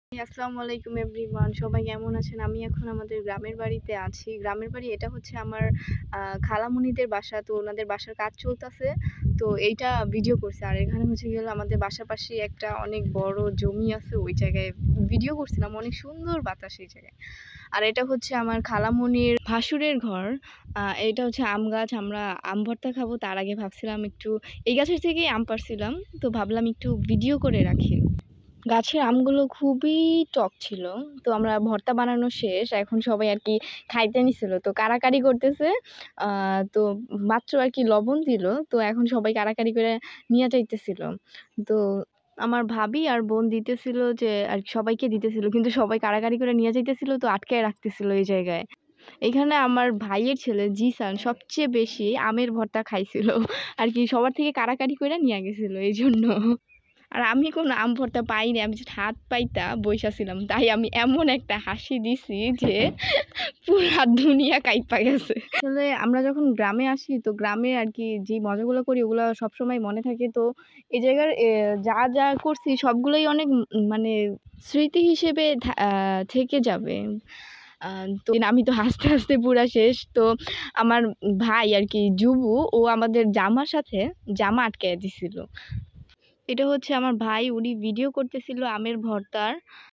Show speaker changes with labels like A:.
A: আসসালামু আলাইকুম এভরিওয়ান, সবাই কেমন আছেন? আমি এখন আমাদের গ্রামের বাড়িতে আছি। গ্রামের বাড়ি এটা হচ্ছে আমার খালামণিদের বাসা। তো ওনাদের বাসার কাজ চলতেছে, তো এইটা ভিডিও করছে। আর এখানে হচ্ছে গেল আমাদের বাসার পাশে একটা অনেক বড় জমি আছে, ওই জায়গায় ভিডিও করছিলাম। অনেক সুন্দর বাতাস এই জায়গায়। আর এটা হচ্ছে আমার খালামণির ভাসুরের ঘর। এটা হচ্ছে আম গাছ। আমরা আম ভর্তা খাবো, তার আগে ভাবছিলাম একটু এই গাছের থেকেই আম পাড়ছিলাম, তো ভাবলাম একটু ভিডিও করে রাখি। গাছের আমগুলো খুবই টক ছিল। তো আমরা ভর্তা বানানো শেষ, এখন সবাই আর কি খাইতে নিছিল, তো কাড়াকাড়ি করতেছে। তো মাত্র আর কি লবণ দিল, তো এখন সবাই কাড়াকাড়ি করে নিয়ে যাইতেছিল। তো আমার ভাবি আর বোন দিতেছিল, যে আর সবাইকে দিতেছিল, কিন্তু সবাই কাড়াকাড়ি করে নিয়ে যাইতেছিল, তো আটকায় রাখতেছিল এই জায়গায়। এখানে আমার ভাইয়ের ছেলে জিসান সবচেয়ে বেশি আমের ভর্তা খাইছিল আর কি, সবার থেকে কাড়াকাড়ি করে নিয়ে গেছিল এই জন্য। আর আমি কোনো আম ভর্তা পাইনি, আমি জাস্ট হাত পাইতা বইসা ছিলাম, তাই আমি এমন একটা হাসি দিছি যে পুরা দুনিয়া কাইপা গেছে। আসলে আমরা যখন গ্রামে আসি, তো গ্রামে আর কি যে মজাগুলো করি ওগুলো সবসময় মনে থাকে। তো এই জায়গার যা যা করছি সবগুলোই অনেক মানে স্মৃতি হিসেবে থেকে যাবে। তো আমি তো হাসতে হাসতে পুরা শেষ। তো আমার ভাই আর কি জুবু, ও আমাদের জামার সাথে জামা আটকায় দিছিল। এটা হচ্ছে আমার ভাই, উনি ভিডিও করতেছিল আমের ভর্তার।